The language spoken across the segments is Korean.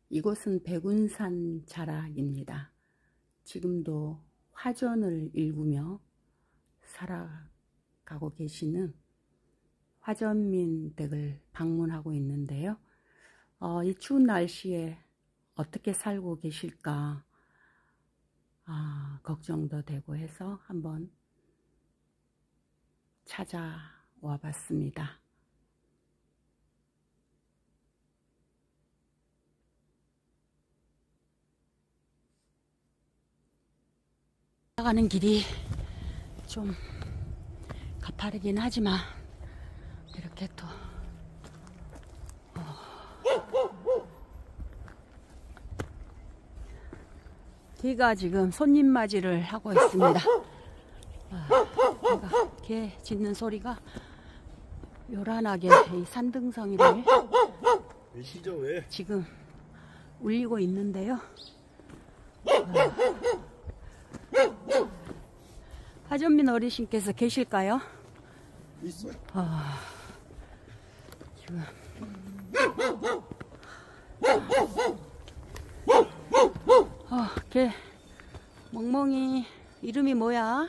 이곳은 백운산 자락입니다. 지금도 화전을 일구며 살아가고 계시는 화전민 댁을 방문하고 있는데요. 이 추운 날씨에 어떻게 살고 계실까 걱정도 되고 해서 한번 찾아와 봤습니다. 가는 길이 좀 가파르긴 하지만 이렇게 또 개가 지금 손님 맞이를 하고 있습니다. 개 짖는 소리가 요란하게 이 산등성이를 지금 울리고 있는데요. 화전민 어르신께서 계실까요? 있어요. 지금 걔 멍멍이 이름이 뭐야?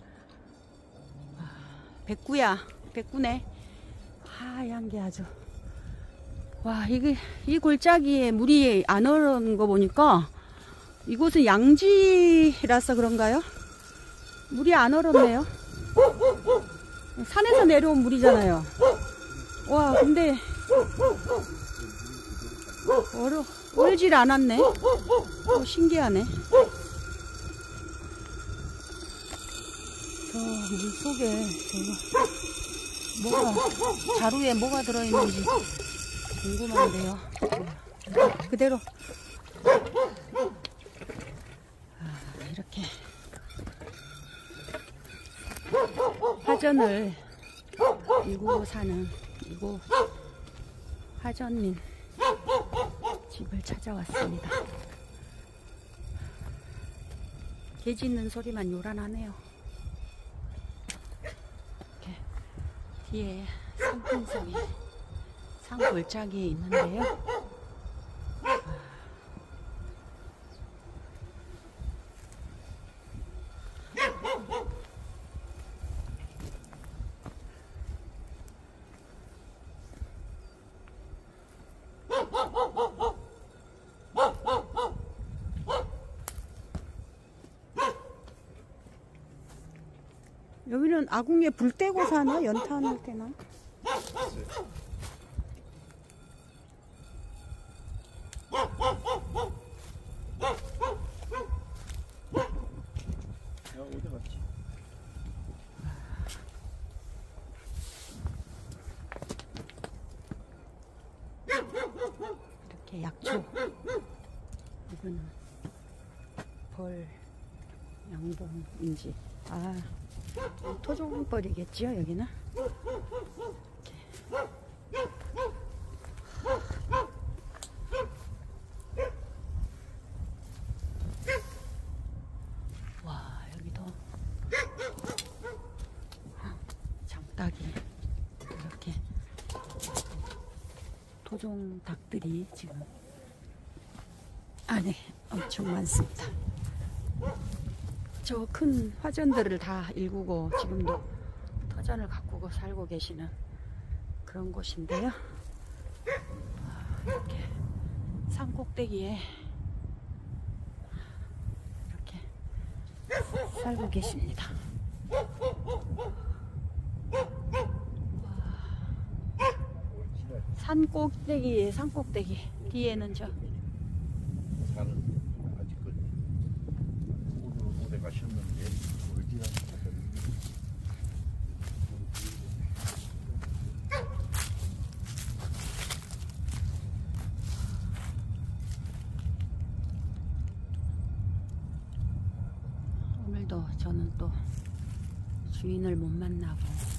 백구야. 백구네. 하얀 게 아주. 와, 이게 이 골짜기에 물이 안 얼은 거 보니까 이곳은 양지라서 그런가요? 물이 안 얼었네요. 산에서 내려온 물이잖아요. 와, 근데 얼질 않았네. 신기하네. 저 물속에 자루에 뭐가 들어있는지 궁금한데요. 그대로 이렇게 화전을 일구고 사는 이곳 화전민 집을 찾아왔습니다. 개 짖는 소리만 요란하네요. 이렇게 뒤에 산등성이 산골짜기에 있는데요. 여기는 아궁이에 불 떼고 사나? 연탄을 떼나? 어디 갔지? 이렇게 약초. 이거는 벌 양봉인지. 토종벌이겠지요, 여기는? 이렇게. 와, 여기도 장닭이 이렇게 토종 닭들이 지금 안에 엄청 많습니다. 저 큰 화전들을 다 일구고 지금도 터전을 가꾸고 살고 계시는 그런 곳인데요. 이렇게 산 꼭대기에 이렇게 살고 계십니다. 산 꼭대기 뒤에는 저 산은 아직까지 오래 가셨는데 올지는 오늘도 저는 또 주인을 못 만나고